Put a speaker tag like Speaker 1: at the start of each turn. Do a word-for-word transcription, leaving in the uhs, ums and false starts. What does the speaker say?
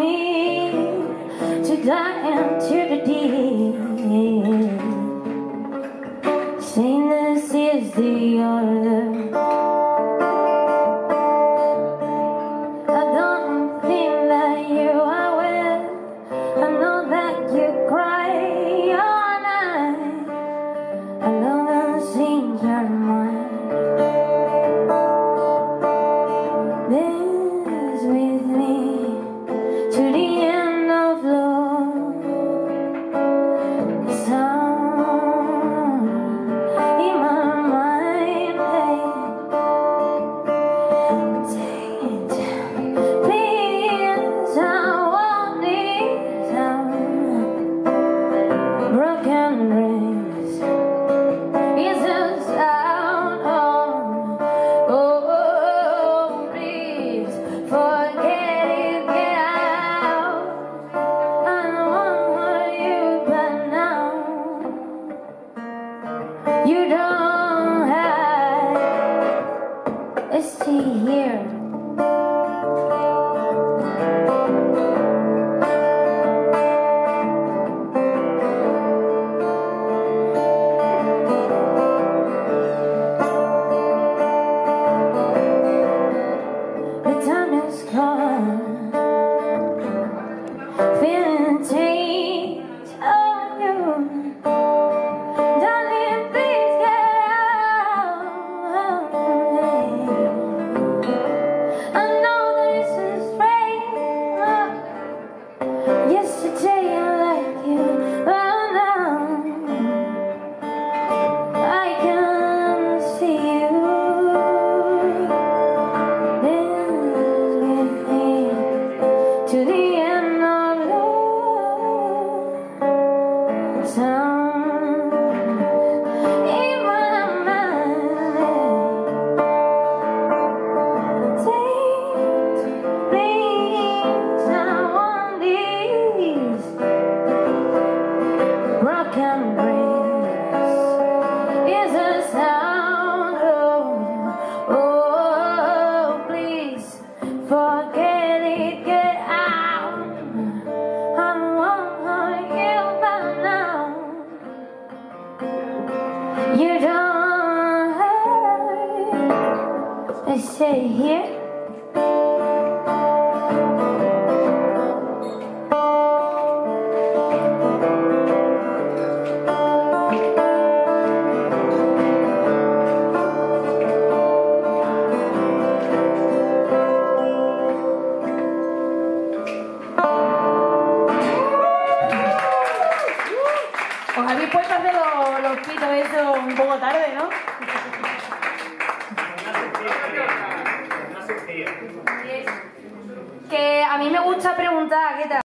Speaker 1: me to die into the deep, saying this is the order. I don't think that you are well. I know that you cry all night. I know that things are mine. Dance with me to the end of love. The sound in my mind, take it, please. I want it down. Broken rings is the sound of, oh, please forget it, get out. I don't want you, but now you don't have. Let's see here. The time is gone, feeling taint of you. Darling, please get out. I know this is strange. Yesterday I liked you, but now I can see you. To the end of love, sound in my mind. Take, please, I want these broken rings is a sound of, oh, please forget it, get out. I want you, but now you don't have. Let's say here.
Speaker 2: Os habéis puesto a hacer los, los pitos eso un poco tarde, ¿no? Que a mí me gusta preguntar, ¿qué tal?